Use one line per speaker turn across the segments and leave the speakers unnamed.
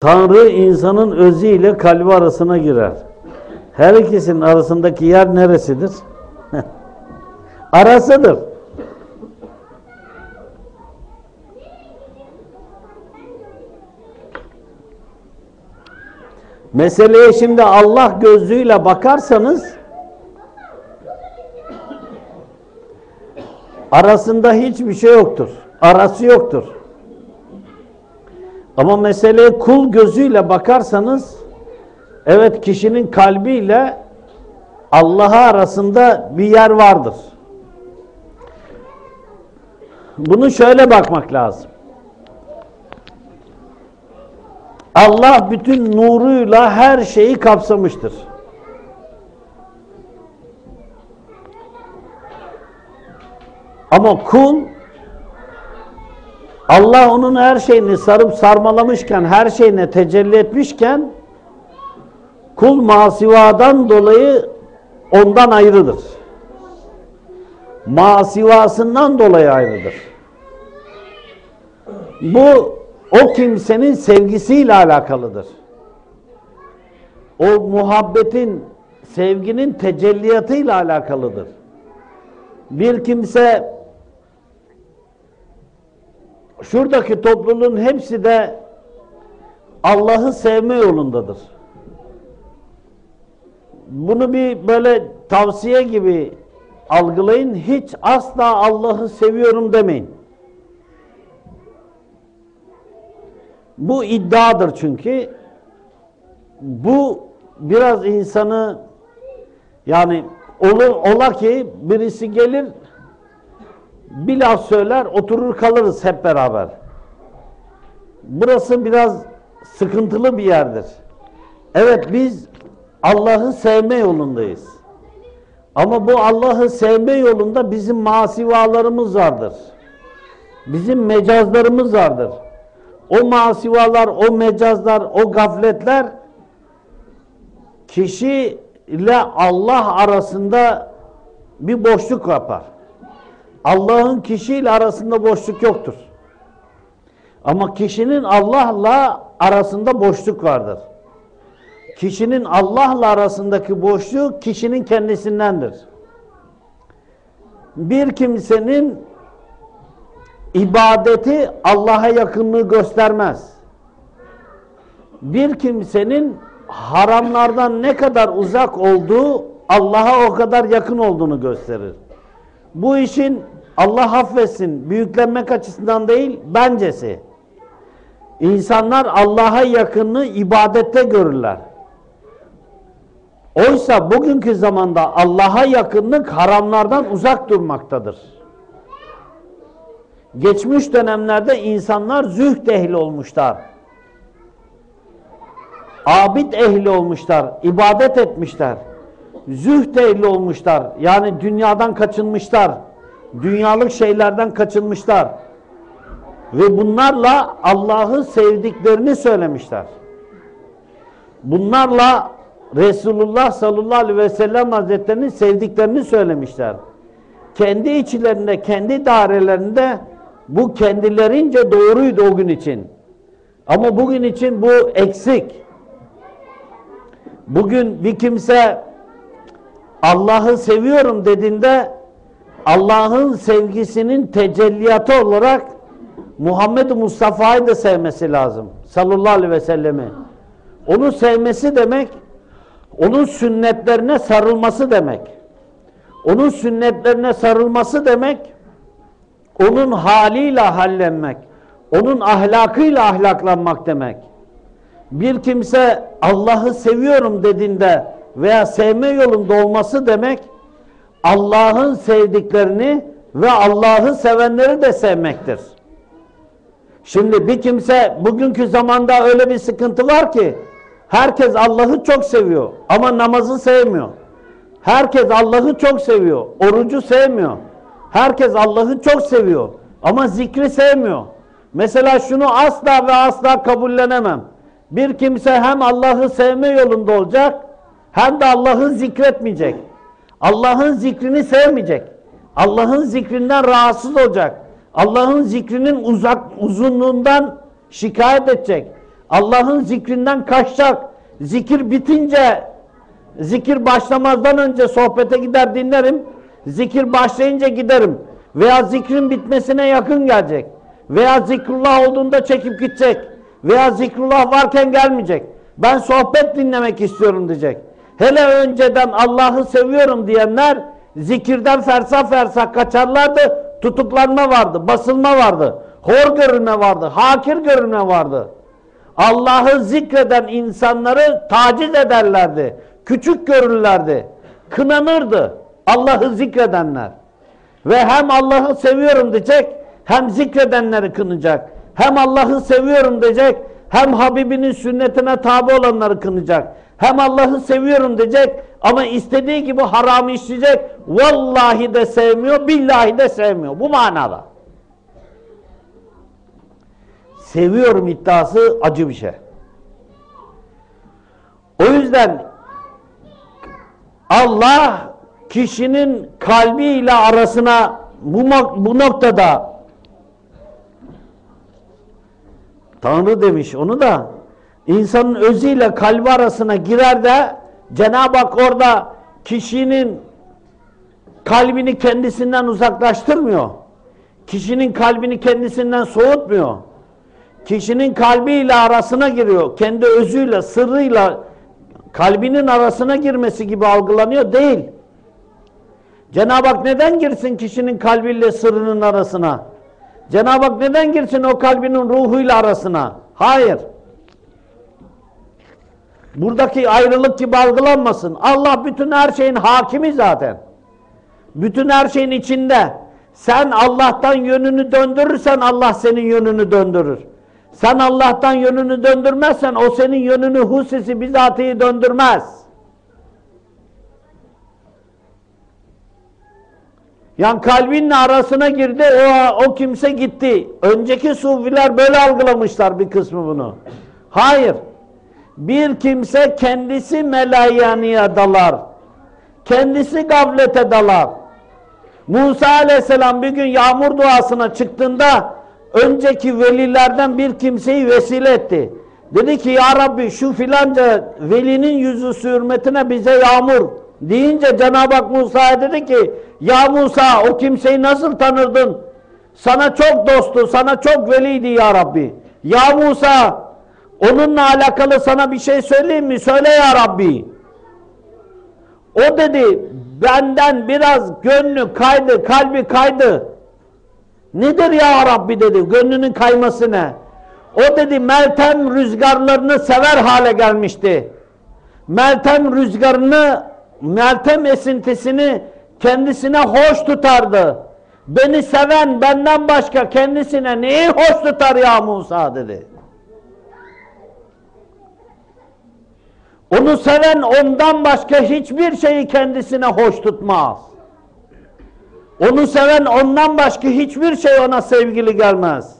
Tanrı insanın özü ile kalbi arasına girer. Her ikisinin arasındaki yer neresidir? Arasıdır. Meseleye şimdi Allah gözlüğüyle bakarsanız arasında hiçbir şey yoktur. Arası yoktur. Ama meseleye kul gözüyle bakarsanız evet, kişinin kalbiyle Allah'a arasında bir yer vardır. Bunu şöyle bakmak lazım. Allah bütün nuruyla her şeyi kapsamıştır. Ama kul, Allah onun her şeyini sarıp sarmalamışken, her şeyine tecelli etmişken, kul masivadan dolayı ondan ayrıdır. Masivasından dolayı ayrıdır. Bu o kimsenin sevgisiyle alakalıdır. O muhabbetin, sevginin tecelliyatıyla alakalıdır. Bir kimse, şuradaki topluluğun hepsi de Allah'ı sevme yolundadır. Bunu bir böyle tavsiye gibi algılayın. Hiç asla Allah'ı seviyorum demeyin. Bu iddiadır çünkü. Bu biraz insanı, yani ola ki birisi gelir, bir laf söyler, oturur kalırız hep beraber. Burası biraz sıkıntılı bir yerdir. Evet, biz Allah'ı sevme yolundayız. Ama bu Allah'ı sevme yolunda bizim masivalarımız vardır. Bizim mecazlarımız vardır. O masivalar, o mecazlar, o gafletler kişi ile Allah arasında bir boşluk yapar. Allah'ın kişiyle arasında boşluk yoktur. Ama kişinin Allah'la arasında boşluk vardır. Kişinin Allah'la arasındaki boşluk kişinin kendisindendir. Bir kimsenin ibadeti Allah'a yakınlığı göstermez. Bir kimsenin haramlardan ne kadar uzak olduğu Allah'a o kadar yakın olduğunu gösterir. Bu işin, Allah affetsin, büyüklenmek açısından değil, bencesi. İnsanlar Allah'a yakınlığı ibadette görürler. Oysa bugünkü zamanda Allah'a yakınlık haramlardan uzak durmaktadır. Geçmiş dönemlerde insanlar zühd ehli olmuşlar. Abid ehli olmuşlar, ibadet etmişler. Zühd ehli olmuşlar, yani dünyadan kaçınmışlar. Dünyalık şeylerden kaçınmışlar. Ve bunlarla Allah'ı sevdiklerini söylemişler. Bunlarla Resulullah sallallahu aleyhi ve sellem Hazretlerinin sevdiklerini söylemişler. Kendi içlerinde, kendi dairelerinde bu kendilerince doğruydu o gün için. Ama bugün için bu eksik. Bugün bir kimse Allah'ı seviyorum dediğinde Allah'ın sevgisinin tecelliyatı olarak Muhammed Mustafa'yı da sevmesi lazım. Sallallahu aleyhi ve sellemi. Onu sevmesi demek, onun sünnetlerine sarılması demek. Onun sünnetlerine sarılması demek, onun haliyle hallenmek, onun ahlakıyla ahlaklanmak demek. Bir kimse Allah'ı seviyorum dediğinde veya sevme yolunda olması demek, Allah'ın sevdiklerini ve Allah'ı sevenleri de sevmektir. Şimdi bir kimse, bugünkü zamanda öyle bir sıkıntı var ki, herkes Allah'ı çok seviyor ama namazı sevmiyor. Herkes Allah'ı çok seviyor, orucu sevmiyor. Herkes Allah'ı çok seviyor ama zikri sevmiyor. Mesela şunu asla ve asla kabullenemem. Bir kimse hem Allah'ı sevme yolunda olacak, hem de Allah'ı zikretmeyecek. Allah'ın zikrini sevmeyecek. Allah'ın zikrinden rahatsız olacak. Allah'ın zikrinin uzunluğundan şikayet edecek. Allah'ın zikrinden kaçacak. Zikir bitince, zikir başlamazdan önce sohbete gider dinlerim. Zikir başlayınca giderim. Veya zikrin bitmesine yakın gelecek. Veya zikrullah olduğunda çekip gidecek. Veya zikrullah varken gelmeyecek. Ben sohbet dinlemek istiyorum diyecek. Hele önceden Allah'ı seviyorum diyenler zikirden fersah fersah kaçarlardı. Tutuklanma vardı, basılma vardı, hor görülme vardı, hakir görülme vardı. Allah'ı zikreden insanları taciz ederlerdi, küçük görürlerdi, kınanırdı Allah'ı zikredenler. Ve hem Allah'ı seviyorum diyecek, hem zikredenleri kınayacak. Hem Allah'ı seviyorum diyecek, hem Habibinin sünnetine tabi olanları kınayacak. Hem Allah'ı seviyorum diyecek ama istediği gibi haramı işleyecek. Vallahi de sevmiyor, billahi de sevmiyor. Bu manada. Seviyorum iddiası acı bir şey. O yüzden Allah kişinin kalbiyle arasına bu noktada Tanrı demiş onu da insanın özüyle kalbi arasına girer de Cenab-ı Hak orada kişinin kalbini kendisinden uzaklaştırmıyor. Kişinin kalbini kendisinden soğutmuyor. Kişinin kalbiyle arasına giriyor. Kendi özüyle, sırrıyla kalbinin arasına girmesi gibi algılanıyor. Değil. Cenab-ı Hak neden girsin kişinin kalbiyle sırrının arasına? Cenab-ı Hak neden girsin o kalbinin ruhuyla arasına? Hayır. Buradaki ayrılık gibi algılanmasın. Allah bütün her şeyin hakimi zaten. Bütün her şeyin içinde. Sen Allah'tan yönünü döndürürsen Allah senin yönünü döndürür. Sen Allah'tan yönünü döndürmezsen o senin yönünü husisi bizatihi döndürmez. Yani kalbinle arasına girdi, o kimse gitti. Önceki sufiler böyle algılamışlar bir kısmı bunu. Hayır. Bir kimse kendisi melayaniye dalar. Kendisi gaflete dalar. Musa aleyhisselam bir gün yağmur duasına çıktığında önceki velilerden bir kimseyi vesile etti. Dedi ki ya Rabbi şu filanca velinin yüzü hürmetine bize yağmur deyince Cenab-ı Hak Musa'ya dedi ki ya Musa o kimseyi nasıl tanırdın? Sana çok dostu, sana çok veliydi ya Rabbi. Ya Musa onunla alakalı sana bir şey söyleyeyim mi? Söyle ya Rabbi. O dedi benden biraz gönlü kaydı, kalbi kaydı. Nedir ya Rabbi dedi, gönlünün kayması ne? O dedi Meltem rüzgarlarını sever hale gelmişti. Meltem rüzgarını, Meltem esintisini kendisine hoş tutardı. Beni seven benden başka kendisine neyi hoş tutar ya Musa dedi. Onu seven ondan başka hiçbir şeyi kendisine hoş tutmaz. Onu seven ondan başka hiçbir şey ona sevgili gelmez.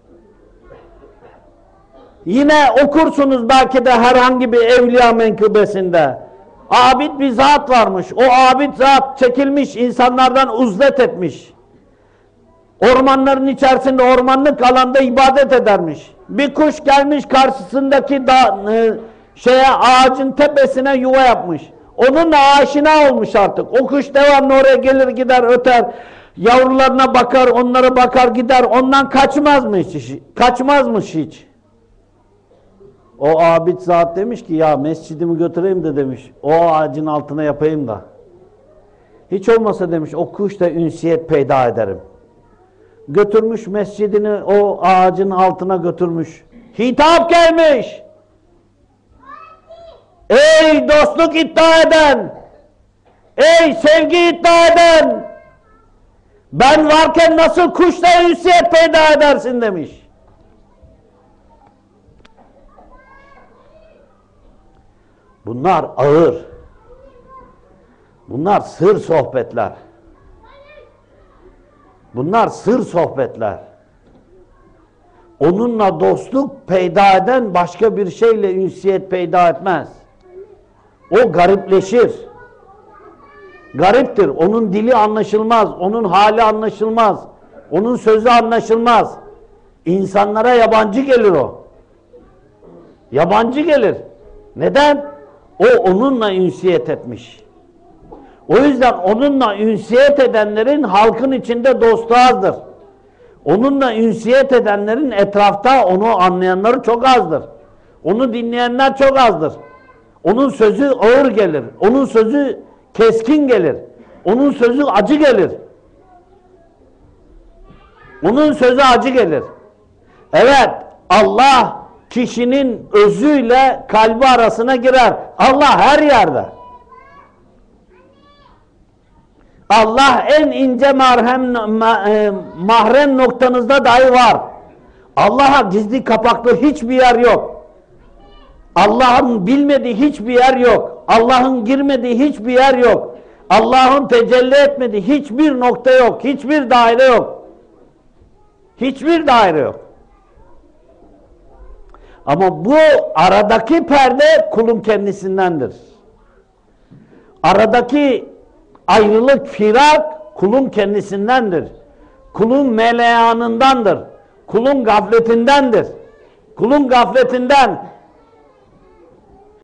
Yine okursunuz belki de herhangi bir evliya menkıbesinde. Abid bir zat varmış. O abid zat çekilmiş, insanlardan uzlet etmiş. Ormanların içerisinde, ormanlık alanda ibadet edermiş. Bir kuş gelmiş karşısındaki ağacın tepesine yuva yapmış. Onunla aşina olmuş artık. O kuş devamlı oraya gelir gider öter. Yavrularına bakar, onlara bakar gider. Ondan kaçmazmış hiç. Kaçmazmış hiç. O abid zat demiş ki ya mescidimi götüreyim de demiş. O ağacın altına yapayım da. Hiç olmasa demiş o kuşla ünsiyet peyda ederim. Götürmüş mescidini o ağacın altına götürmüş. Hitap gelmiş. Ey dostluk iddia eden, ey sevgi iddia eden, ben varken nasıl kuşla ünsiyet peyda edersin demiş. Bunlar ağır. Bunlar sır sohbetler. Bunlar sır sohbetler. Onunla dostluk peyda eden başka bir şeyle ünsiyet peyda etmez. O garipleşir. Gariptir. Onun dili anlaşılmaz. Onun hali anlaşılmaz. Onun sözü anlaşılmaz. İnsanlara yabancı gelir o. Yabancı gelir. Neden? O onunla ünsiyet etmiş. O yüzden onunla ünsiyet edenlerin halkın içinde dostu azdır. Onunla ünsiyet edenlerin etrafta onu anlayanları çok azdır. Onu dinleyenler çok azdır. Onun sözü ağır gelir. Onun sözü keskin gelir. Onun sözü acı gelir. Onun sözü acı gelir. Evet, Allah kişinin özüyle kalbi arasına girer. Allah her yerde. Allah en ince mahrem noktanızda dahi var. Allah'a gizli kapaklı hiçbir yer yok. Allah'ın bilmediği hiçbir yer yok. Allah'ın girmediği hiçbir yer yok. Allah'ın tecelli etmediği hiçbir nokta yok. Hiçbir daire yok. Hiçbir daire yok. Ama bu aradaki perde kulun kendisindendir. Aradaki ayrılık, firak kulun kendisindendir. Kulun meleyanındandır. Kulun gafletindendir. Kulun gafletinden